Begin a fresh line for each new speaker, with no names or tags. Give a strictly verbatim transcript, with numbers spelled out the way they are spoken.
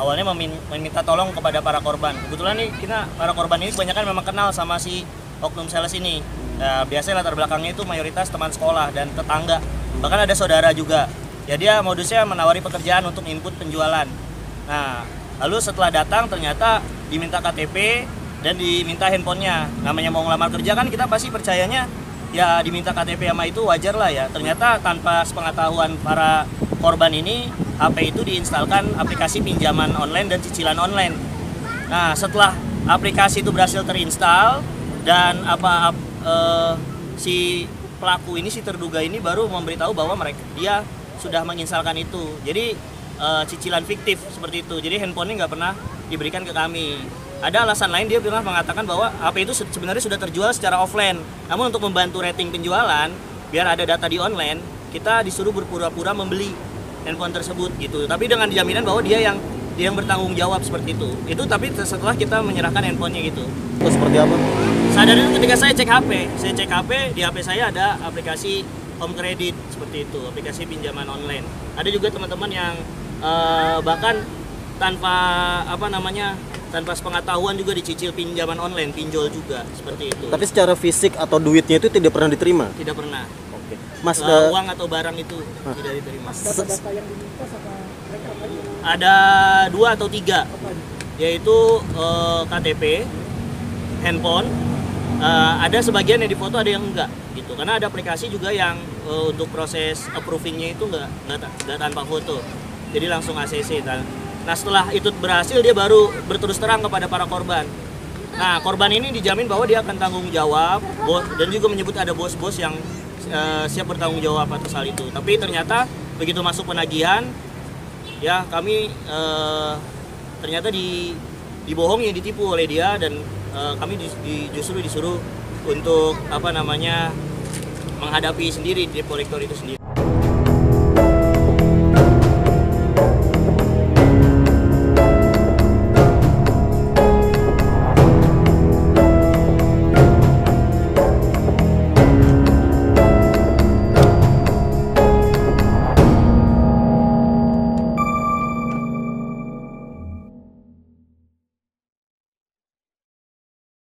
awalnya memin meminta tolong kepada para korban. Kebetulan nih kita para korban ini kebanyakan memang kenal sama si oknum sales ini. Nah, biasanya latar belakangnya itu mayoritas teman sekolah dan tetangga, bahkan ada saudara juga. Ya dia modusnya menawari pekerjaan untuk input penjualan. Nah, lalu setelah datang ternyata diminta K T P dan diminta handphonenya. Namanya mau ngelamar kerja kan kita pasti percayanya ya diminta K T P sama itu wajar lah ya. Ternyata tanpa sepengetahuan para korban ini, H P itu diinstalkan aplikasi pinjaman online dan cicilan online. Nah, setelah aplikasi itu berhasil terinstall dan apa eh, si pelaku ini, si terduga ini baru memberitahu bahwa mereka dia sudah menginstalkan itu. Jadi eh, cicilan fiktif seperti itu. Jadi handphonenya nggak pernah diberikan ke kami. Ada alasan lain, dia pernah mengatakan bahwa H P itu sebenarnya sudah terjual secara offline. Namun untuk membantu rating penjualan, biar ada data di online, kita disuruh berpura-pura membeli handphone tersebut gitu. Tapi dengan jaminan bahwa dia yang dia yang bertanggung jawab seperti itu. Itu tapi setelah kita menyerahkan handphonenya gitu.
Itu seperti apa?
Sadar itu ketika saya cek H P. Saya cek H P, di H P saya ada aplikasi Home Credit seperti itu, aplikasi pinjaman online. Ada juga teman-teman yang uh, bahkan tanpa apa namanya tanpa sepengetahuan juga dicicil pinjaman online, pinjol juga seperti itu.
Tapi secara fisik atau duitnya itu tidak pernah diterima?
Tidak pernah.
Oke. Mas,
uh,
uh,
uang atau barang itu Hah? tidak diterima.
Data-data yang diminta sama mereka lagi?
Ada dua atau tiga, yaitu uh, K T P, handphone. Uh, ada sebagian yang difoto, ada yang enggak gitu. Karena ada aplikasi juga yang uh, untuk proses approvingnya itu enggak, enggak, enggak tanpa foto. Jadi langsung A C C. Nah setelah itu berhasil dia baru berterus terang kepada para korban. Nah korban ini dijamin bahwa dia akan tanggung jawab bos, dan juga menyebut ada bos-bos yang uh, siap bertanggung jawab atas hal itu. Tapi ternyata begitu masuk penagihan, ya kami uh, ternyata di, dibohongi, ditipu oleh dia dan uh, kami di, di, justru disuruh untuk apa namanya menghadapi sendiri debt collector itu sendiri.